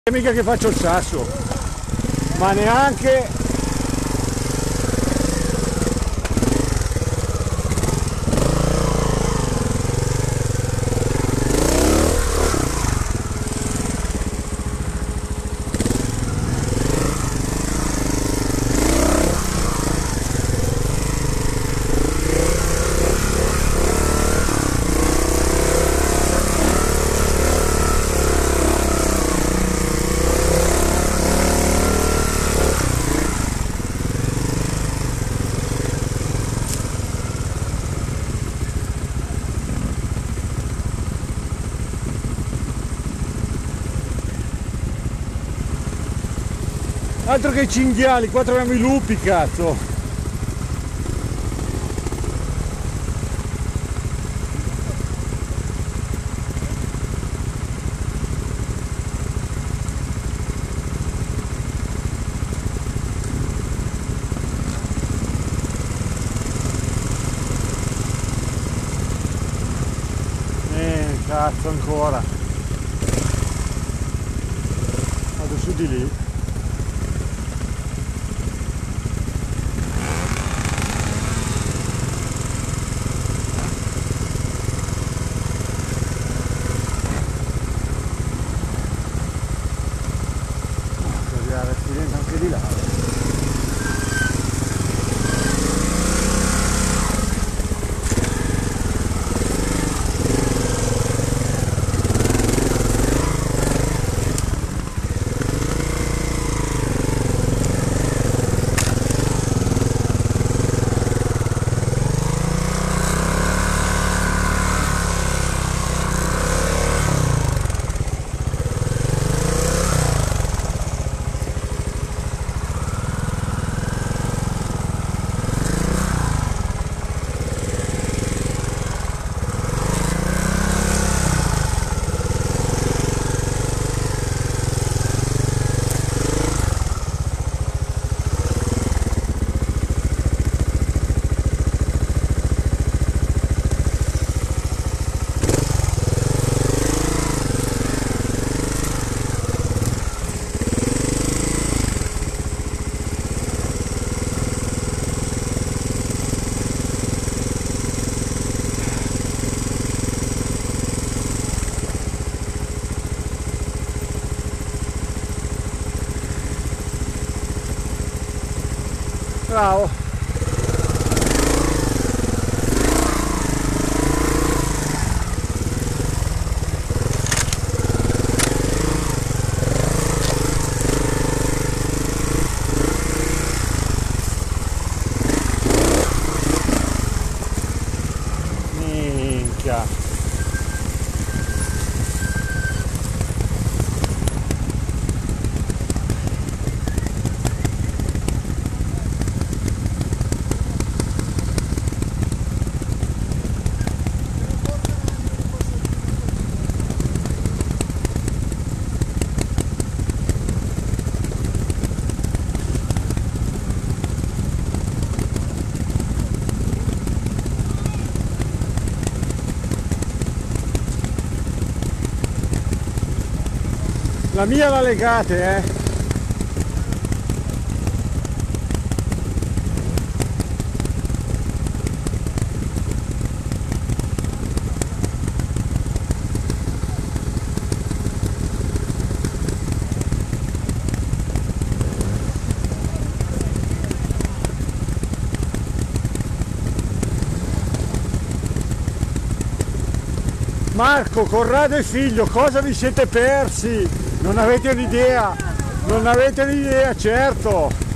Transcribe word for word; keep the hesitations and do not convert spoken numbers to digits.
Mica che faccio il sasso, ma neanche. Altro che i cinghiali, qua troviamo i lupi, cazzo! Eh, cazzo ancora! Vado su di lì. Anche di là. Bravo. Minchia. La mia la legate, eh! Marco, Corrado e figlio, cosa vi siete persi? Non avete un'idea? Non avete un'idea, certo!